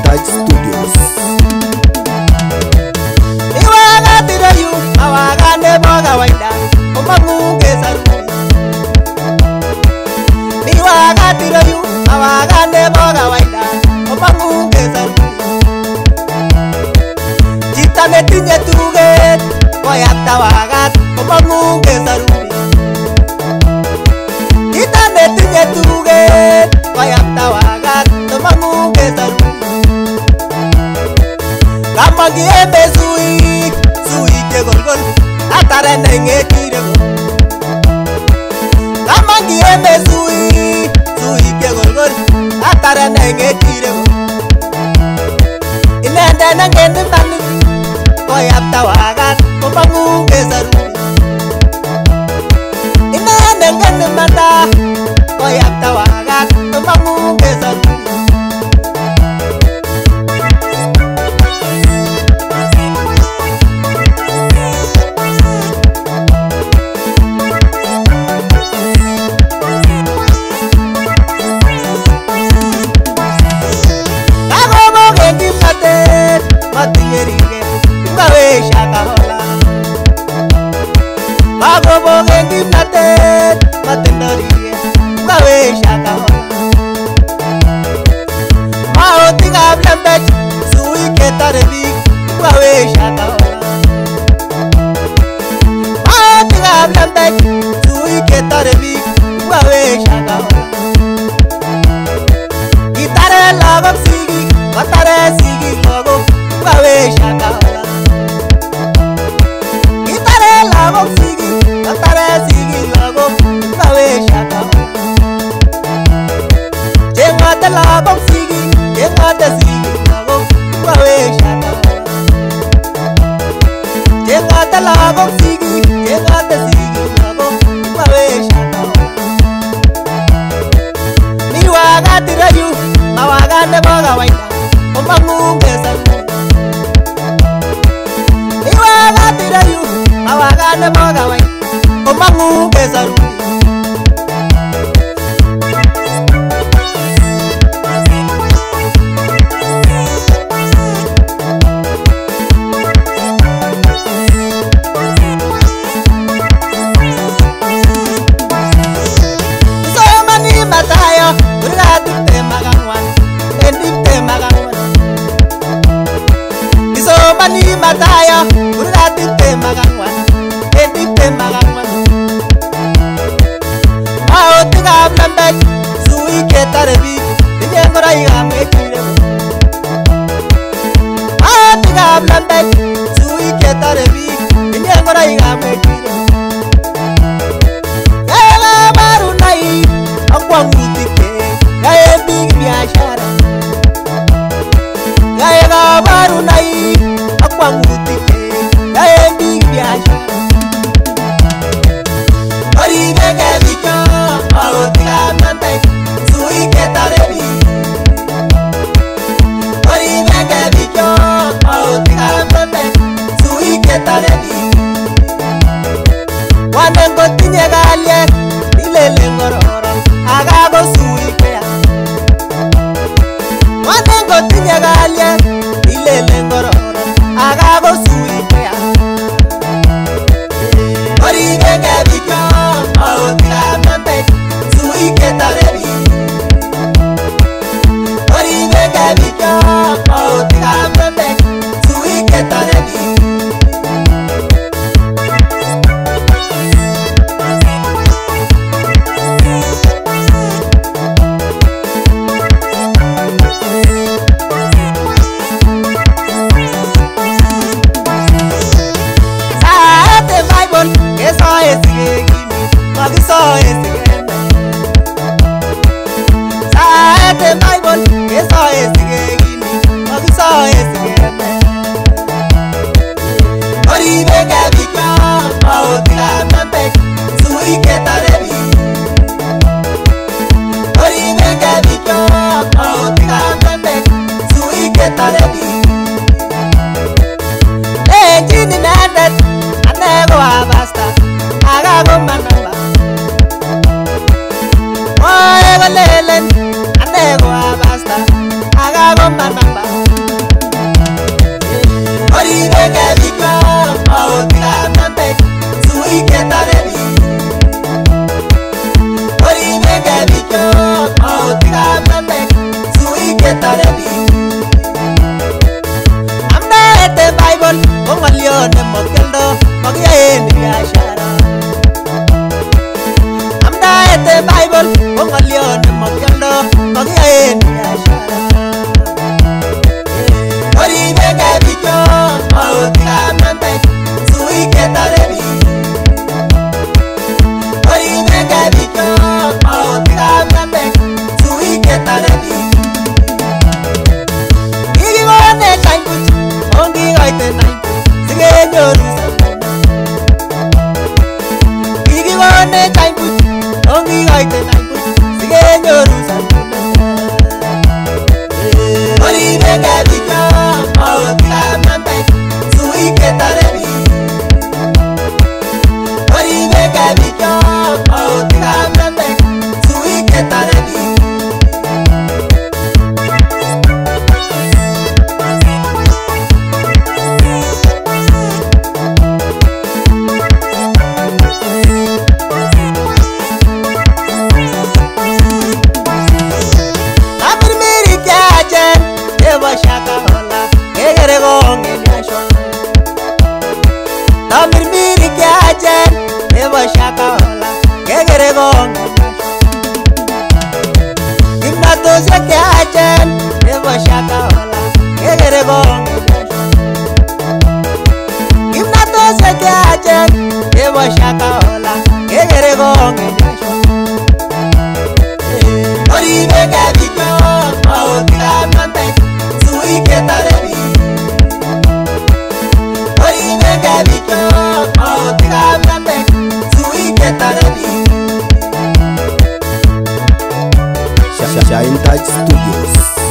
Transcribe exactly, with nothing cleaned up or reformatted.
Touch Studios. Iwaga tirayu awaga ne boga waida omangu kesaru. Iwaga tirayu awaga ne boga waida omangu kesaru. Chita ne tinye tuget koyapta wagat omangu kesaru. Chita ne tinye tuget koyapta wagat omangu kesaru. Kamagi eme sui, sui ke golgol, atare nenge kire go. Kamagi eme sui, sui ke golgol, atare nenge kire go. Inende nenge nimani, koyapta wagat, kopangu kesaru. Inende nenge nimanda, koyapta wagat, kopangu kesaru. Matingerige, ngawe shaka hola. Bago boge gimnate, matendorige, ngawe shaka hola. Mao tiga blembek, sui ketarebi, ngawe shaka hola. Mao tiga blembek, sui ketarebi, ngawe shaka hola. Gitare lagok sigi, matare sigi lagok. Ngawe shaka hola. Gitare lagok sigi, atare sigi lagok. Ngawe shaka hola. Jengate lagok sigi, jengate sigi lagok. Ngawe shaka hola. Jengate lagok sigi, jengate sigi lagok. Ngawe shaka hola. Miwaga tirayu, mawaga ne boga waida, omangu kesaru. Iwaga tirayu, awaga ne boga wai, omangu kesaru. Somani mataya, urati te magangwan, endi te magangwan. Somani mataya, urati te magangwan, endi te magangwan. Mao tiga blembek, sui ketarebi, inyengora igame kire. Mao tiga blembek, sui ketarebi, inyengora igame kire. Yela baru nai, akwangu tike, yae big biashara. Yela baru nai, akwangu tike, yae big biashara. Ori bege bicho, mao tiga blembek, sui ketarebi. Ori bege bicho, mao tiga blembek, sui ketarebi. Wanengo tinye galie, ilele ngororo, agago sui kea. Wanengo tinye galie, ilele ngororo, agago sui kea. Ori bege bicho, mao tiga blembek, sui ketarebi. Ori bege bicho, mao tiga blembek, sui ketarebi. suike tarebi Oribe gabicho Maotika mnambe Suike tarebi Igi wane taimbuch Ongi goite naimbuch Sige nyorusa Igi wane taimbuch Ongi goite naimbuch Sige nyorusa Oribe gabicho Maotika mnambe Suike tarebi Oribe gabicho Maotika mnambe Suike tarebi Shaka hola, egere gonge nyashon. Tamir miri kyachen, eva shaka hola, egere gonge nyashon. Kimnato se kyachen, eva shaka hola, egere gonge nyashon. Kimnato se kyachen, eva shaka hola, egere gonge nyashon. Oribe gabicho, maotika mnambe. Suike tarebi Oribe gabicho Maotika mnambe Suike tarebi Shine Touch Studios.